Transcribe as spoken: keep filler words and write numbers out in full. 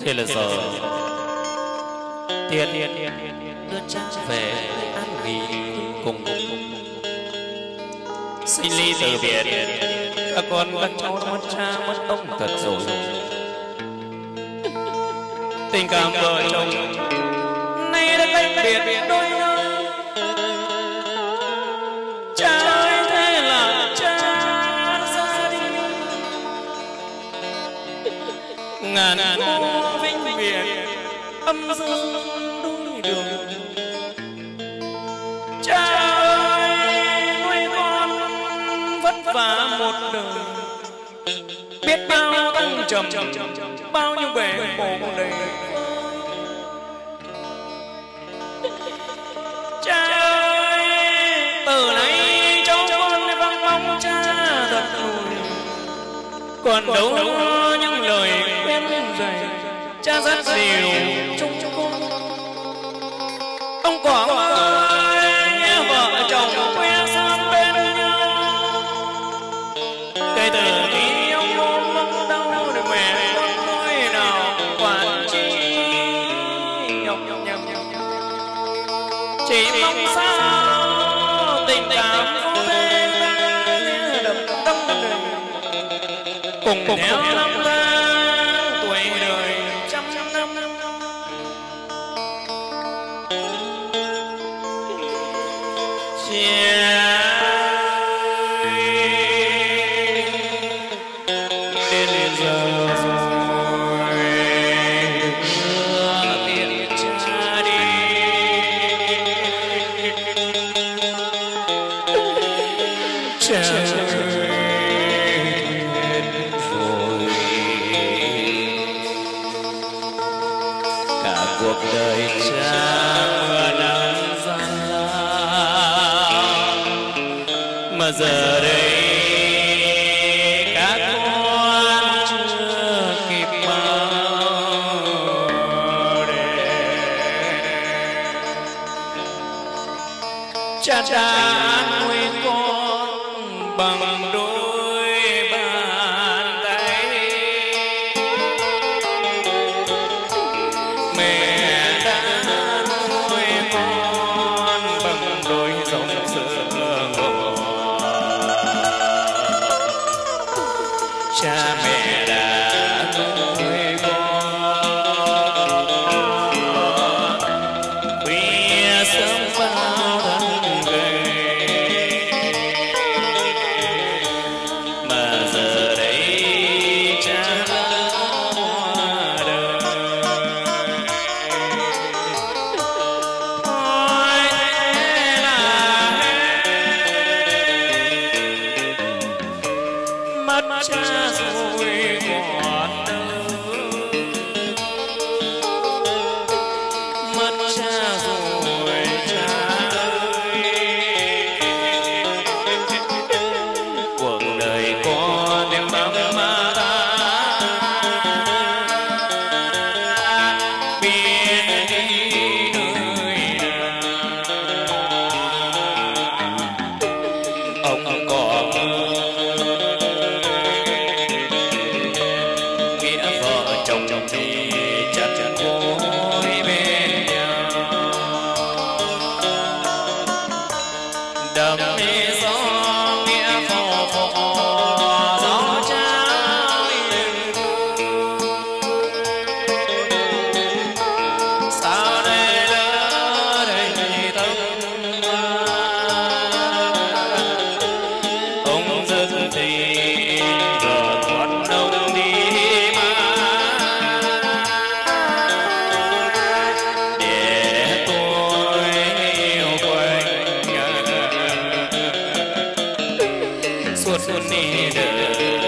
Thế là giờ Tiễn đưa cha về an nghỉ cùng sinh ly từ biệt. Các con các cháu mất cha mất ông thật rồi. Tình cảm vợ chồng nay đã cách biệt đôi nơi. Cha ơi thế là cha ra đi, ngàn cô vinh việt âm dương đôi đường. Cha ơi nuôi con vất vả một đời, biết bao thăng trầm bao nhiêu bể khổ đầy. Cha ơi từ nay cháu con vang mong cha thật rồi. Còn đâu những lời khuyên dạy, cha rất dìu chung cho con. Ông quả ơi vợ chồng khoe sang bên nhau. Kể từ khi ông ôm mong đau để mẹ con nói nào quản chi nhọc nhọc nhọc nhọc. Chỉ mong sao tình cảm có thể đậm tâm đời cùng theo năm tháng tuổi đời trăm năm. Đến giờ rồi tiễn cha đi. Cha ơi rồi cả cuộc đời cha mưa nắng gian lao, mà giờ đây các con chưa kịp bao đêm. Cha cha nuôi con bằng đôi bàn tay, mẹ đã nuôi con bằng đôi dòng sữa ngọt. Cha mẹ đã nuôi con khuya sớm bao thân gầy, mà giờ đây cha đã qua đời. Thôi thế là hết, mất cha rồi còn đâu, mất cha rồi cha ơi. Cuộc đời con đêm bóng ma ta biết đi nơi nào. Ông có nghĩa vợ chồng thì chặt gối bên nhau. Đầm gió nghĩa phò phò gió trao yên vui. Sao đây lỡ đầy tâm ông dân thì giờ thoát đông đi mà. Để tôi yêu quanh suốt đi đời